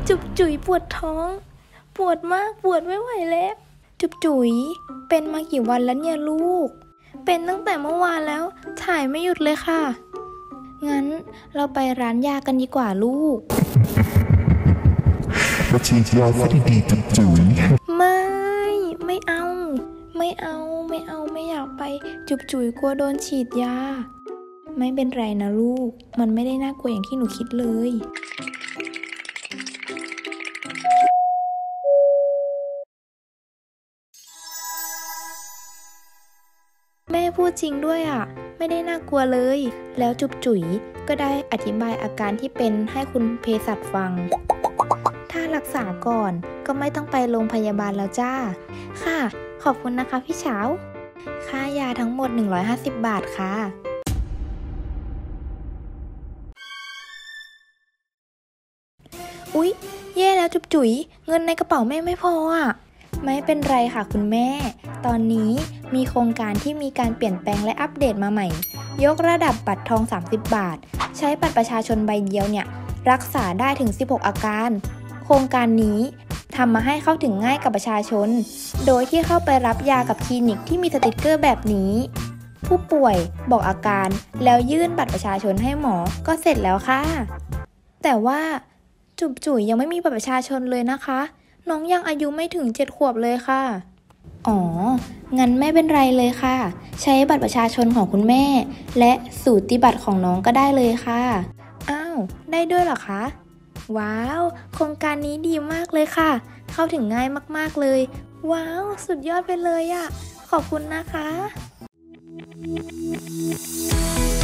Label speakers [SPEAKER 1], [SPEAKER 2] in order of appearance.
[SPEAKER 1] จุบจุ๋ยปวดท้องปวดมากปวดไม่ไหวแล้วจุบจุ๋ยเป็นมากี่วันแล้วเนี่ยลูกเป็นตั้งแต่เมื่อวานแล้วถ่ายไม่หยุดเลยค่ะงั้นเราไปร้านยากันดีกว่าลูก
[SPEAKER 2] มาฉีดยาซะดีๆจุบจุ๋ย
[SPEAKER 1] ไม่เอาไม่อยากไปจุบจุ๋ยกลัวโดนฉีดยาไม่เป็นไรนะลูกมันไม่ได้น่ากลัวอย่างที่หนูคิดเลยแม่พูดจริงด้วยอ่ะไม่ได้น่ากลัวเลยแล้วจุบจุ๋ยก็ได้อธิบายอาการที่เป็นให้คุณเภสัชฟังถ้ารักษาก่อนก็ไม่ต้องไปโรงพยาบาลแล้วจ้าค่ะขอบคุณนะคะพี่เฉาค่ายาทั้งหมด150 บาทค่ะอุ๊ยแย่แล้วจุบจุ๋ยเงินในกระเป๋าแม่ไม่พออ่ะไม่เป็นไรค่ะคุณแม่ตอนนี้มีโครงการที่มีการเปลี่ยนแปลงและอัปเดตมาใหม่ยกระดับบัตรทอง30 บาทใช้บัตรประชาชนใบเดียวเนี่ยรักษาได้ถึง16อาการโครงการนี้ทำมาให้เข้าถึงง่ายกับประชาชนโดยที่เข้าไปรับยากับคลินิกที่มีสติกเกอร์แบบนี้ผู้ป่วยบอกอาการแล้วยื่นบัตรประชาชนให้หมอก็เสร็จแล้วค่ะแต่ว่าจุบจุ๋ยยังไม่มีบัตรประชาชนเลยนะคะน้องยังอายุไม่ถึง7 ขวบเลยค่ะอ๋องั้นไม่เป็นไรเลยค่ะใช้บัตรประชาชนของคุณแม่และสูติบัตรของน้องก็ได้เลยค่ะอ้าวได้ด้วยเหรอคะว้าวโครงการนี้ดีมากเลยค่ะเข้าถึงง่ายมากๆเลยว้าวสุดยอดไปเลยอ่ะขอบคุณนะคะ